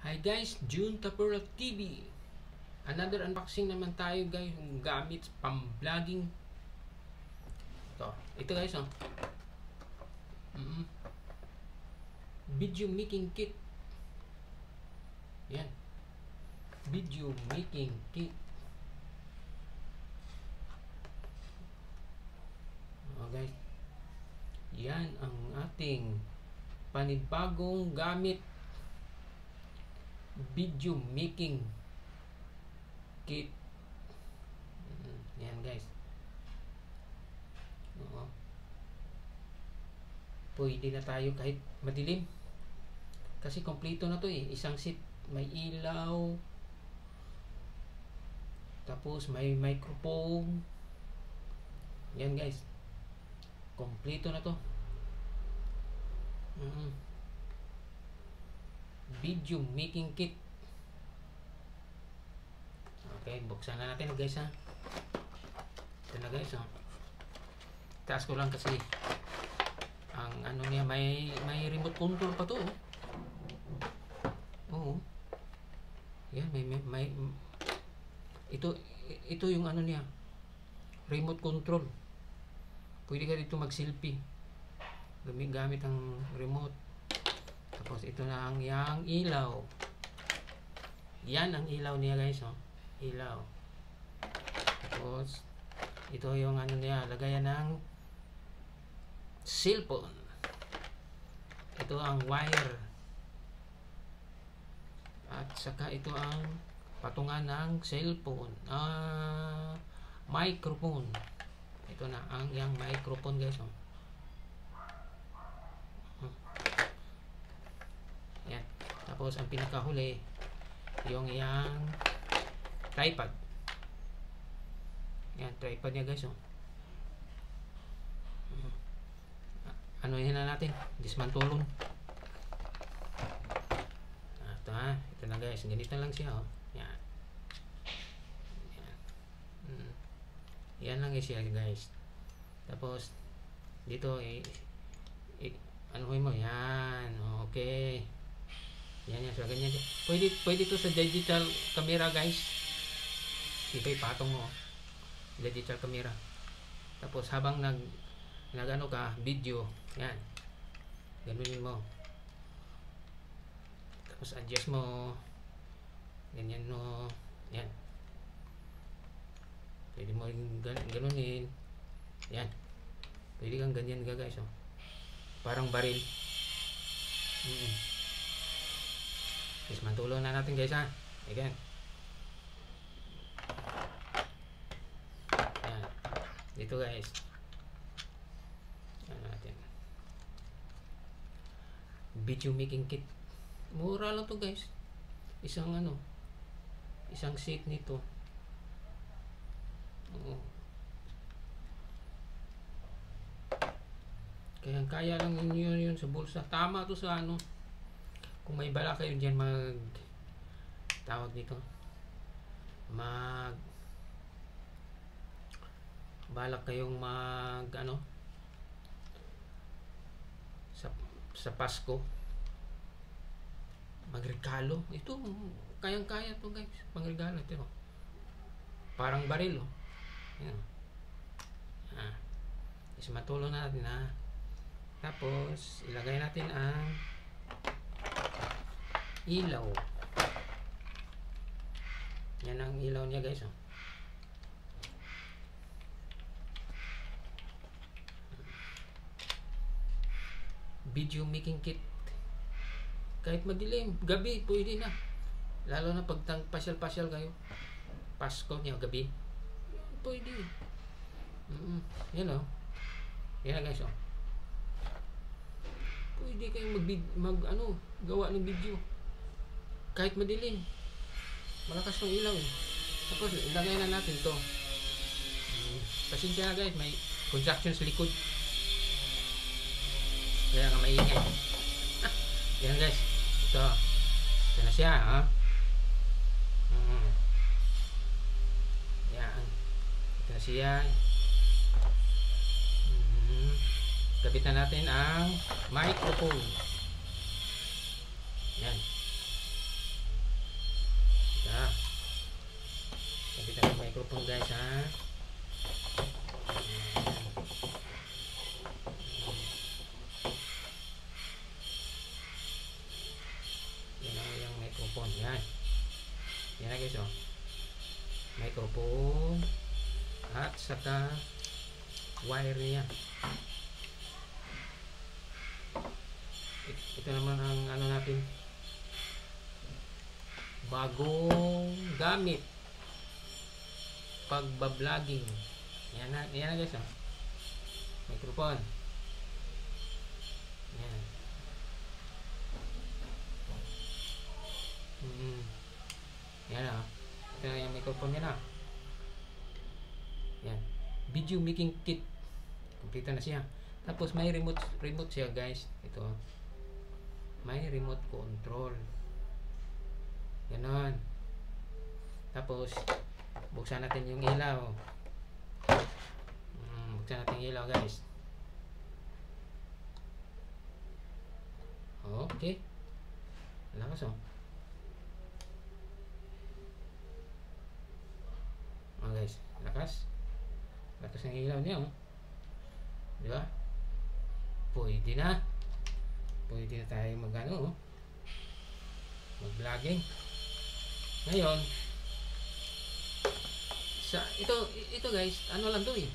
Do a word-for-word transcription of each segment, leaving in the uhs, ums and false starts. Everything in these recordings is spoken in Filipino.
Hi guys, June Tapura T V. Another unboxing naman tayo guys, yung gamit pang-vlogging. Ito, ito guys oh. Mm -hmm. Video making kit. Yan. Video making kit. Oh guys. Yan ang ating panibagong gamit. Video making kit. Yan guys. Oo. Pwede na tayo kahit madilim. Kasi kompleto na to eh. Isang set, may ilaw. Tapos may microphone. Yan guys. Kompleto na to. Mm-hmm. Video making kit. Okay, buksan na natin guys ha. Ito na guys oh. Taas ko lang kasi ang ano niya, may may remote control pa to oh. Oo. Yan, may, may, may ito ito yung ano niya, remote control. Pwede ka dito mag-selfie gamit gamit ang remote. Tapos ito na ang yang ilaw. Yan ang ilaw niya guys oh. Ilaw. Tapos ito yung ano niya, lagayan ng cellphone. Ito ang wire. At saka ito ang patungan ng cellphone. Ah, microphone. Ito na ang yang microphone guys oh. Yan. Tapos ang pinakahuli yung yang tripod. Yan, tripod niya guys oh. Ano yan na natin? Dismantulon. Ito ha. Ito na guys. Ganito lang siya oh. Yan. Yan. Hmm. Yan lang siya guys. Tapos dito eh, eh ano mo? Yan. Okay. Yan yan. So ganyan. Pwede, pwede to sa digital camera guys. Ito ipatong mo. Digital camera. Tapos habang nag nagano ka video, yan. Ganunin mo. Tapos adjust mo. Ganyan no. Yan. Pwede mo gan ganunin. Yan. Pwede kang ganyan ga guys oh. Parang baril. Mm -mm. Dismantulon na natin guys ha. Again. Yan. Dito guys. Ano natin. Video making kit. Mura lang to guys. Isang ano. Isang set nito. Oo. Kaya kaya lang yun yun sa bulsa. Tama to sa ano. Kung may bala kayo dyan mag tawag dito mag balak kayong mag ano sa, sa Pasko magregalo, ito kayang kaya to guys, magregalo ito parang baril oh. Yan. Ah, is matulong natin ha. Tapos ilagay natin ang ilaw. Yan ang ilaw niya guys oh. Video making kit. Kahit madilim, gabi pwede na. Lalo na pag pasyal-pasyal kayo. Pasko niya gabi. Pwede. Mm -hmm. Yan oh. Yan guys oh. Pwede kayong mag, mag ano, gawa ng video. Kahit madilim. Malakas ng ilaw eh. Tapos ilagay na natin to. Hmm. Pasensya na guys, may construction sa likod. Kaya nga maingay. Ah, yan guys. Ito. Ito na siya ha. Hmm. Yan. Ito na siya. Hmm. Kapitan natin ang microphone. Yan. microphone guys ha. Yan ang yung microphone. Yan. Yan na guys oh. Microphone at saka wire niya. Ito naman ang ano natin, bagong gamit pagba-vlogging. Yan na, yan na guys oh. Microphone. Yan. Mm. Yan oh. Ito na yung microphone niya na. Yan. Video making kit. Kompleto na siya. Tapos may remote remote siya guys. Ito. May remote control. Ganon. Tapos buksan natin yung ilaw. Hmm, buksan natin yung ilaw guys. Okay. Lakas oh. Oh guys, lakas. Lakas ng ilaw niya oh. Di ba? Pwede na. Pwede na tayo mag-ano oh. Mag-vlogging. Ngayon, sa ito ito guys, ano lang 'to eh.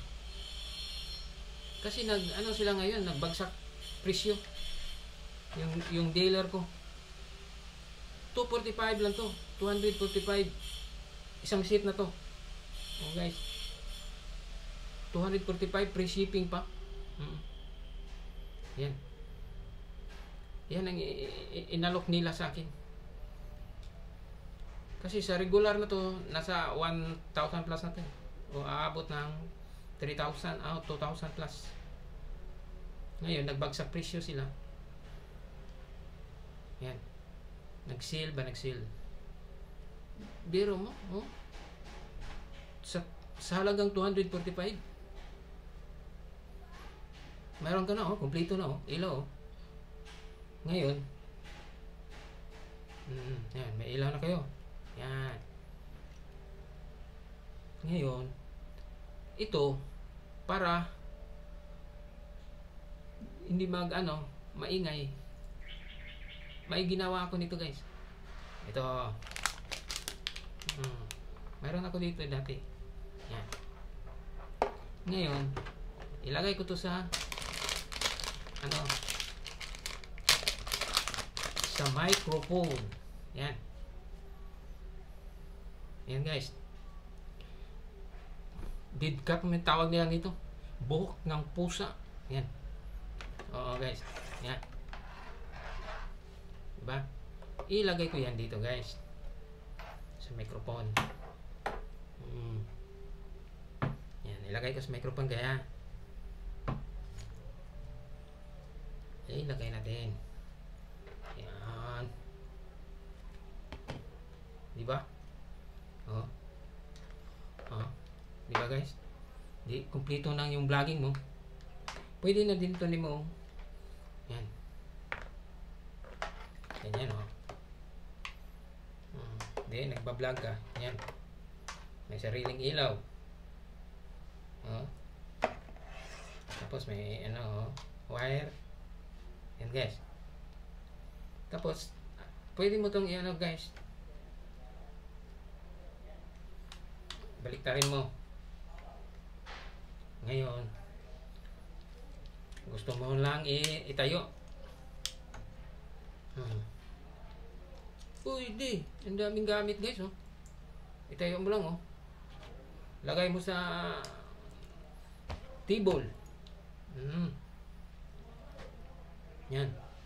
Kasi nag ano sila ngayon, nagbagsak presyo. Yung yung dealer ko. two forty-five lang 'to. two forty-five. Isang sheet na 'to. Oh guys. two forty-five free shipping pa. Hmm. Yan. Yan ang inalok nila sa akin. Kasi sa regular na to, nasa one thousand plus natin. O aabot ng three thousand, ah, two thousand plus. Ngayon, nagbagsak presyo sila. Yan. Nag-sale ba? Nag-sale. Biro mo, oh. Sa, sa halagang two forty-five. Meron ka na, oh. Kompleto na, oh. Ilaw, oh. Ngayon, mm, yan, may ilaw na kayo. Yan. Ngayon, ito, para hindi mag, ano, maingay. May ginawa ako nito, guys. Ito. Hmm. Mayroon ako dito dati. Yan. Ngayon, ilagay ko to sa, ano, sa microphone. Yan. Yan guys. Dead cat may tawag nila nito. Buhok ng pusa. Yan. Oo guys. Yan. Diba? Ilagay ko yan dito guys. Sa microphone. Hmm. Yan. Ilagay ko sa microphone kaya. Ilagay natin. Yan. Diba? Oh. Oh. Diba guys? Di, kompleto na yung vlogging mo. Pwede na din ito ni mo. Yan. Yan yan oh. Hmm. Di, nagbablog ka. Yan. May sariling ilaw. Oh. Tapos may ano oh, wire. Yan guys. Tapos, pwede mo itong i-ano guys. Baliktarin mo. Ngayon, gusto mo lang itayo. Hmm. Uy, di. Ang daming gamit guys oh. Itayo mo lang oh. Lagay mo sa table. Hmm. Yan.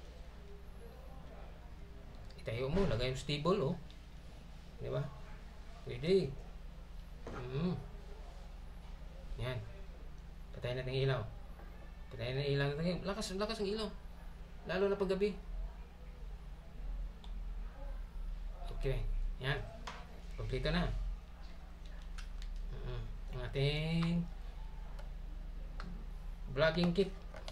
Itayo mo, lagay mo sa table oh. Di ba? Pwede. Hmm. Yan. Patayin natin ang ilaw. Patayin natin ang ilaw natin. Lakas, lakas ang ilaw. Lalo na pag gabi. Okay. Yan. Kompleto na. Hmm. Ang ating vlogging kit.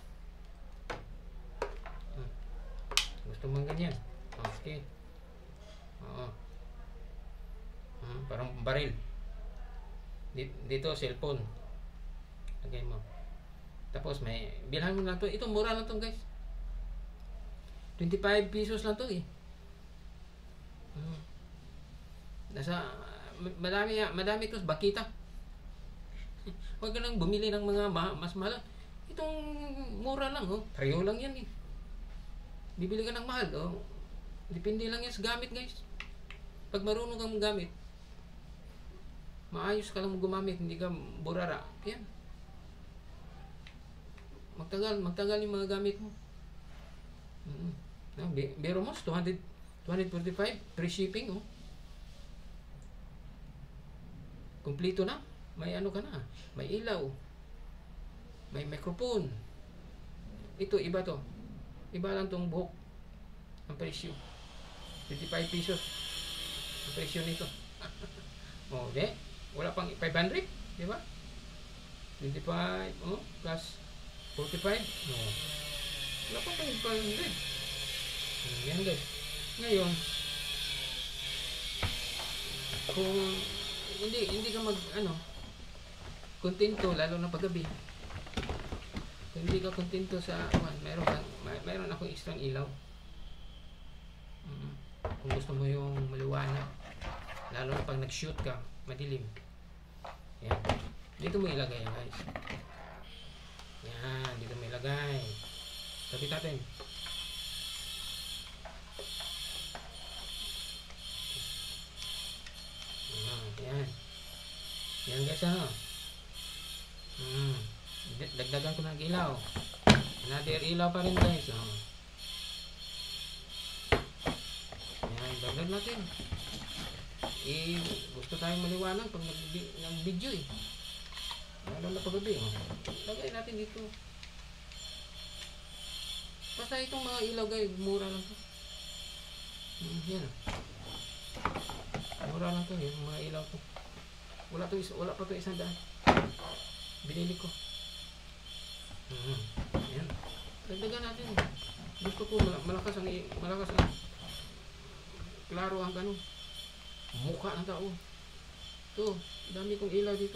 Hmm. Gusto mo ganyan? Okay. Oo. Hmm. Parang baril. Dito, dito cellphone. Lagay mo. Tapos may bilhan mo lang to. Ito mura lang to guys. twenty-five pesos lang to eh. Hmm. Nasa madami madami to bakita. Huwag ka nang bumili ng mga ma mas mahal. Itong mura lang oh. Pareho lang yan eh. Bibili ka ng mahal oh. Depende lang yan sa gamit guys. Pag marunong kang gamit, maayos ka lang gumamit, hindi ka burara. Yan. Magtagal, magtagal yung mga gamit mo. Mm-hmm. No, biro mo, two hundred, two forty-five, free shipping, oh. Kompleto na. May ano ka na. May ilaw. May microphone. Ito, iba to. Iba lang tong buhok. Ang presyo. twenty-five pesos. Ang presyo nito. Oh, de. Wala pang five hundred, di ba? twenty-five, oh, plus forty-five. No. Wala pang five hundred. Yan guys. Ngayon, kung hindi hindi ka mag ano, kontento lalo na paggabi. Kung hindi ka kontento sa one, mayroon kang may, mayroon akong extra ilaw. Mm. Kung gusto mo yung maliwanag, lalo na pag nag-shoot ka, madilim. Yan. Dito mo ilagay guys. Yan, dito mo ilagay. Kapit natin. Ah, yan. Yan guys ano. Hmm. Dagdagan ko ng ilaw. Another ilaw pa rin guys. Oh. Yan, dagdag natin. Eh, gusto tayong maliwanag pag nag-video eh. Lalo na paggabi. Oh. Lagay natin dito. Basta itong mga ilaw guys, mura lang to. Hmm, yan. Mura lang to, yung mga ilaw to. Wala to, wala pa to isang daan. Binili ko. Hmm, yan. Dagdagan natin. Gusto ko malakas ang malakas ang klaro ang ganun. Mukha ng tao. Ito, dami kong ilaw dito.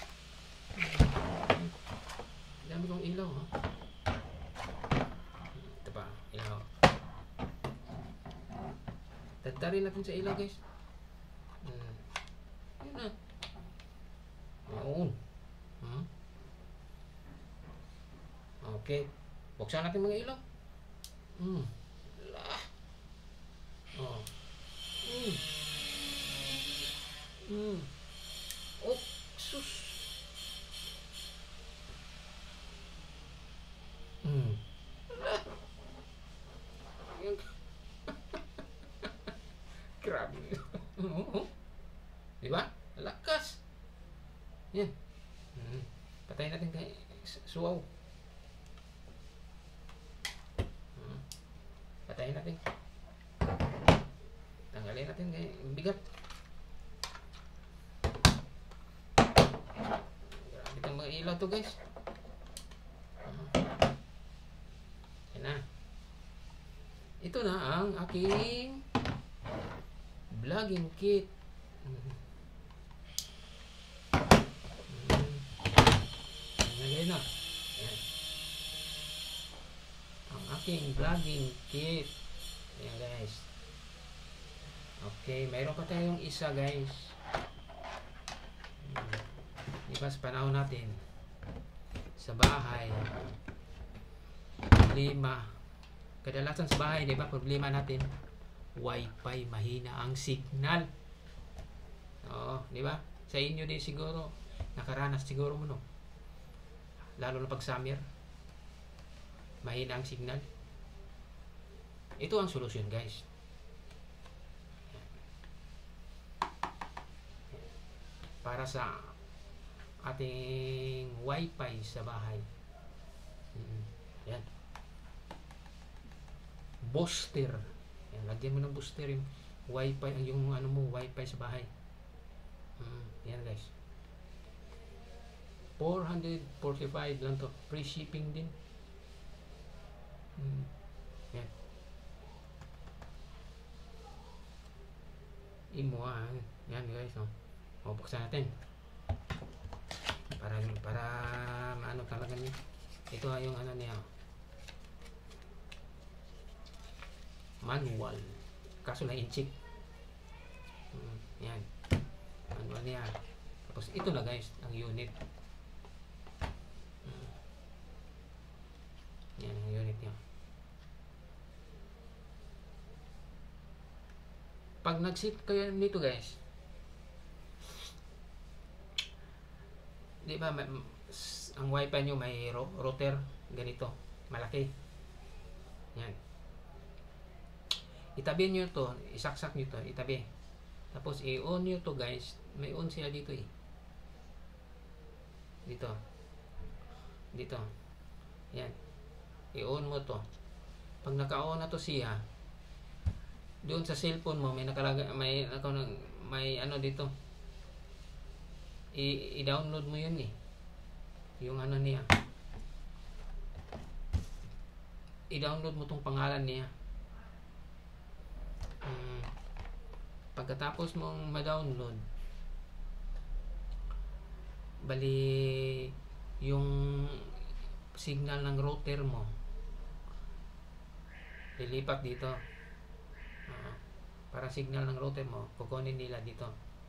Dami kong ilaw ha. Ito pa, ilaw. Tatarin natin sa ilaw guys. Hmm. Yun na. Yun. Hmm. Okay. Buksan natin mga ilaw. Hmm. Lah. Oh. Hmm. Hmm. Oh, sus. Hmm. Ah. Grabe. Di ba? Lakas. Yan. Hmm. Patayin natin kay suwaw. Hmm. Patayin natin. Tanggalin natin kay bigat. Grabe itong mga ilaw to guys. Yan na. Ito na ang aking vlogging kit. Hmm. Ngayon na. Yan. Ang aking vlogging kit. Yan guys. Okay, mayroon pa tayong isa guys. Hmm. Diba sa panahon natin sa bahay problema kadalasan sa bahay, diba problema natin wifi, mahina ang signal. Oo, diba sa inyo din siguro nakaranas siguro mo no, lalo na pag summer mahina ang signal. Ito ang solusyon guys. Para sa ating wifi sa bahay. Hmm. Yan. Booster. Yan, lagyan mo ng booster yung wifi, yung ano mo, wifi sa bahay. Hmm. Yan guys. four forty-five lang to. Free shipping din. Hmm. Yan. Imo ah. Yan guys. Oh. O, buksan natin. para para ano talaga niya. Ito ay yung ano niya, manual, kaso lang inchik. Hmm, yan, manual niya. Tapos ito na guys ang unit. Hmm. Yan ang unit niya. Pag nag-sit kayo nito guys, di ba may, ang wifi nyo may ro router ganito malaki. Yan, itabi nyo to, isaksak nyo to, itabi, tapos i-on nyo to guys. May on siya dito eh, dito dito. Yan, i-on mo to. Pag naka-on na to siya, doon sa cellphone mo may nakalaga, may may ano dito, i- i-download mo yun eh, yung ano niya, i-download mo tong pangalan niya. Hmm. Pagkatapos mong ma-download, bali yung signal ng router mo lilipat dito. Uh, para signal ng router mo kukunin nila dito.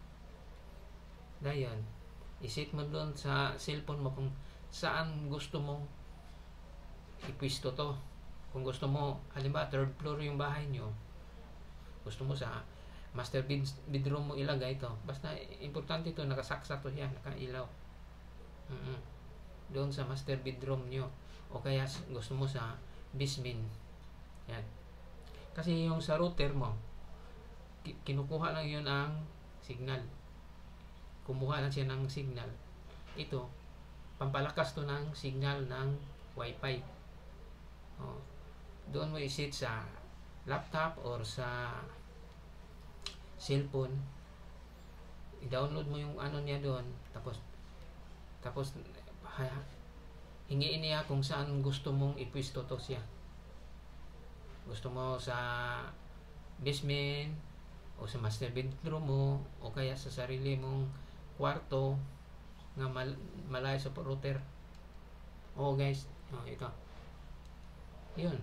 Dayon, iset mo doon sa cellphone mo kung saan gusto mong ipwisto to. Kung gusto mo, halimbawa third floor yung bahay nyo, gusto mo sa master bed, bedroom mo ilagay ito, basta importante ito nakasaksak to yan, nakailaw. Mm-mm. Doon sa master bedroom nyo, o kaya gusto mo sa basement. Yan, kasi yung sa router mo kinukuha lang yun ang signal, kumuha lang siya ng signal. Ito pampalakas to ng signal ng wifi. Oh, doon mo iset sa laptop or sa cellphone, i-download mo yung ano niya doon, tapos tapos hingiin niya kung saan gusto mong ipwisto to siya. Gusto mo sa basement o sa master bedroom mo, o kaya sa sarili mong kwarto nga mal malayo sa router. Oh guys, oh, ito yun.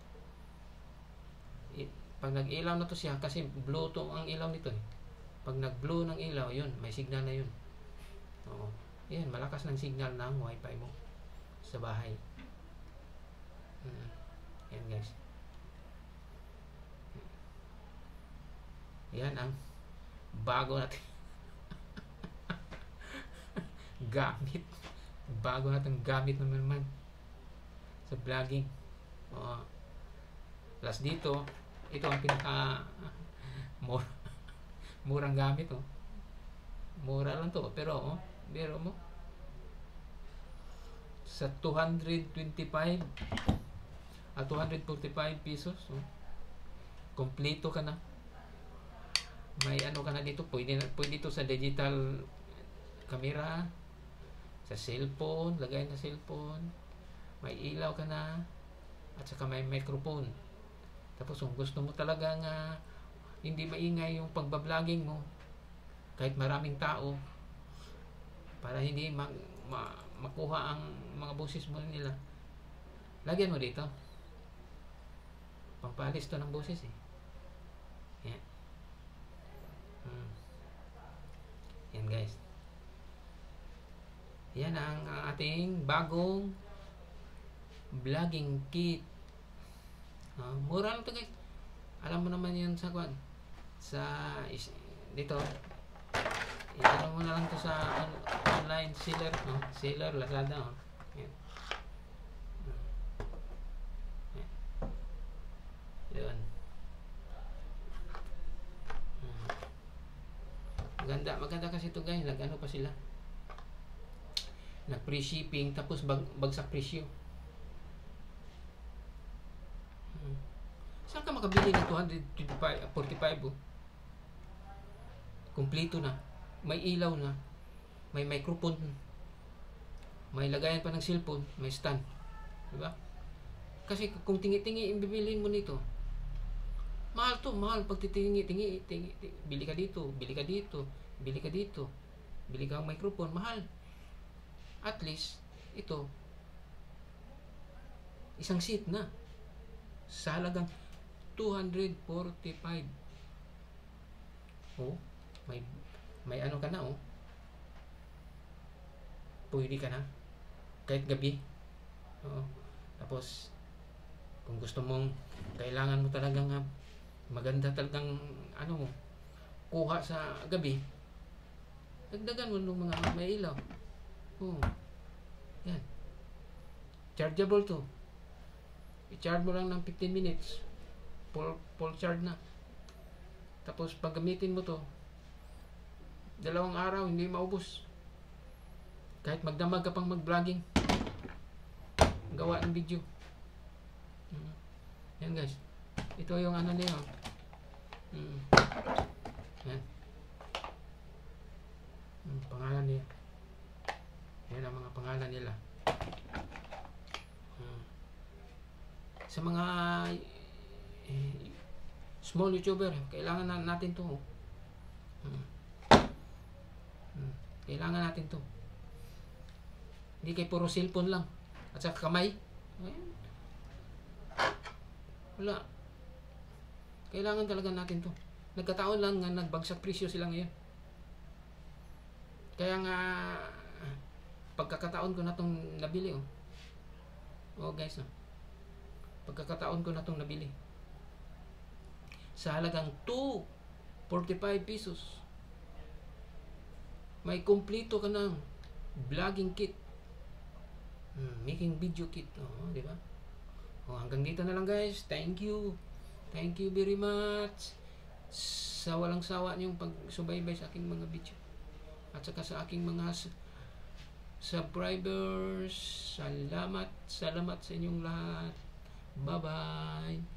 I, pag nag-ilaw na to siya, kasi blue to ang ilaw nito eh. Pag nag-blue ng ilaw, yun, may signal na yun. Oo, yan, malakas ng signal ng wifi mo sa bahay. Hmm. Yan guys, yan ang bago natin gamit, bago natin gamit naman naman sa vlogging. Uh, plus dito, ito ang pinaka mura, murang gamit oh. Mura lang to, pero oh, biro mo sa two hundred twenty-five at two hundred forty-five pesos oh, kompleto ka na. May ano ka na dito, pwede, pwede ito sa digital camera, sa cellphone, lagay na cellphone, may ilaw ka na, at saka may microphone. Tapos kung gusto mo talaga nga hindi maingay yung pagbabloging mo, kahit maraming tao, para hindi ma ma makuha ang mga boses mo nila, lagyan mo dito, pampalis to ng boses eh. Yan. Hmm. Yan guys, yan ang ating bagong vlogging kit. Uh, mura lang to guys, alam mo naman yan sa kwan, sa is, dito itanong mo na lang to sa on, online seller, no? Seller, Lazada oh. Yan. Yan. Yun. Hmm. Maganda, maganda kasi ito guys, nag ano pa sila, nag free shipping, tapos bag, bagsak presyo. Hmm. Saan ka makabili ng two hundred forty-five oh? Kompleto na, may ilaw na, may microphone, may lagayan pa ng cellphone, may stand, diba? Kasi kung tingi-tingi yung bibiliin mo nito, mahal to, mahal. Pag titingi-tingi, tingi, tingi, bili ka dito, bili ka dito, bili ka dito, bili ka ng microphone, mahal. at least ito isang seat na sa halagang two hundred forty-five. Oh, may may ano ka na, oh. Pwede ka na kahit gabi. Oo. Tapos kung gusto mong kailangan mo talagang uh, maganda talagang ano mo kuha sa gabi, dagdagan mo ng mga may ilaw. Oh. Yan. Chargeable to. I-charge mo lang ng fifteen minutes. Full, full charge na. Tapos pag gamitin mo to, dalawang araw hindi maubos. Kahit magdamag ka pang mag-vlogging, gawa ng video. Mm. Yan guys. Ito yung ano niya. Mm. Yan. Mm, pangalan niya. Yan ang mga pangalan nila. Mm. Sa mga eh, small YouTuber, kailangan na natin to. Mm. Mm. Kailangan natin to. Hindi kay puro cellphone lang at saka kamay. Ayan. Wala. Kailangan talaga natin to. Nagkataon lang nga nagbagsak presyo sila ngayon. Kaya nga pagkakataon ko na tong nabili, oh. Oh guys, no. Pagkakataon ko na tong nabili. Sa halagang two hundred forty-five pesos. May kumpleto ka ng vlogging kit. Hmm, making video kit, oh, di ba? Oh, hanggang dito na lang guys. Thank you. Thank you very much sa walang sawa niyong pagsubaybay sa aking mga video. At saka sa aking mga subscribers. Salamat, salamat sa inyong lahat. Bye-bye.